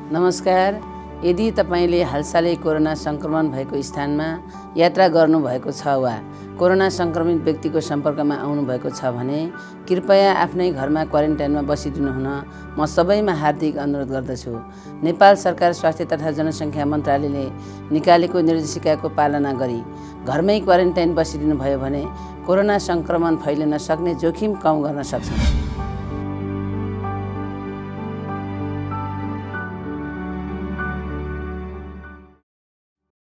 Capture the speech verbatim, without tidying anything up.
नमस्कार। यदि तपाईले हालसालै कोरोना संक्रमण भएको स्थानमा यात्रा गर्नुभएको छ वा कोरोना संक्रमित व्यक्तिको सम्पर्कमा आउनुभएको छ भने कृपया आफ्नै घरमा क्वारेन्टाइनमा बसिदिनु हुन म सबैमा हार्दिक अनुरोध गर्दछु। नेपाल सरकार स्वास्थ्य तथा जनसङ्ख्या मन्त्रालयले निकालेको निर्देशिकाको पालना गरी घरमै क्वारेन्टाइन बसिदिनु भयो भने कोरोना संक्रमण फैलिन सक्ने जोखिम कम गर्न सक्छ।